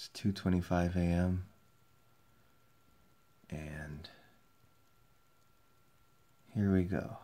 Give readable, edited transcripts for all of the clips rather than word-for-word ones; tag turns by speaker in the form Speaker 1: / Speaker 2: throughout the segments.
Speaker 1: It's 2:25 a.m. and here we go.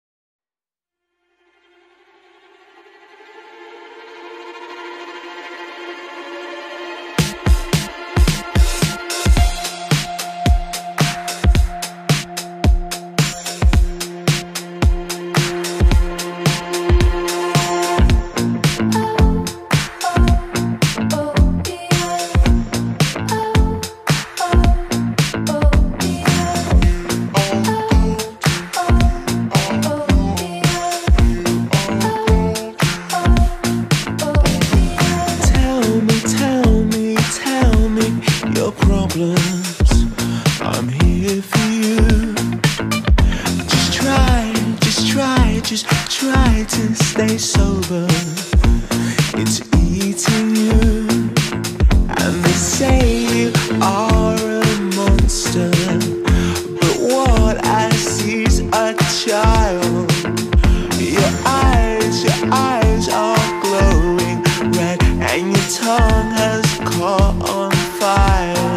Speaker 1: I'm here for you. Just try to stay sober. It's eating you. And they say you are a monster, but what I see's a child. Your eyes are glowing red, and your tongue has caught on fire.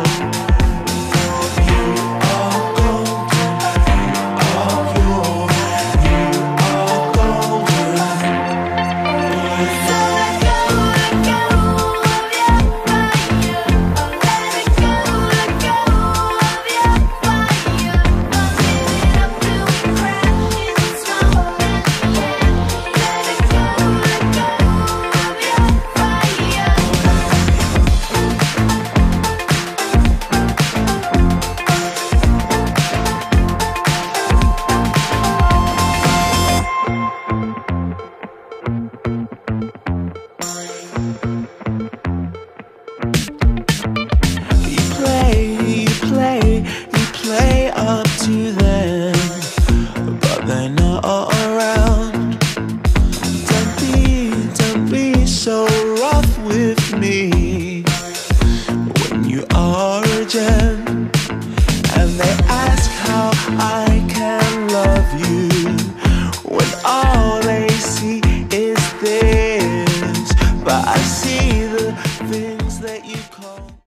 Speaker 1: You play up to them, but they're not around. Don't be so rough with me when you are a gem.